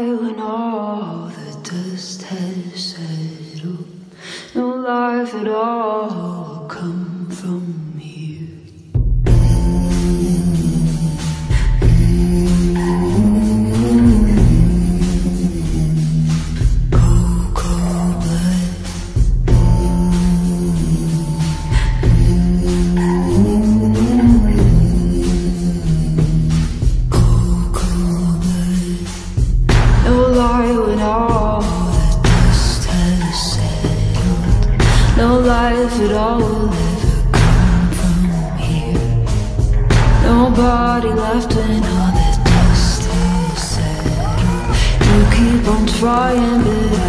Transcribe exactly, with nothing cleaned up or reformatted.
lie when all the dust has settled. No life at all will come from here. Cold, cold blood. Cold, cold blood. No lie when all the dust has settled. No life at all will ever come from here. Nobody left when all the dust has settled. You keep on trying, but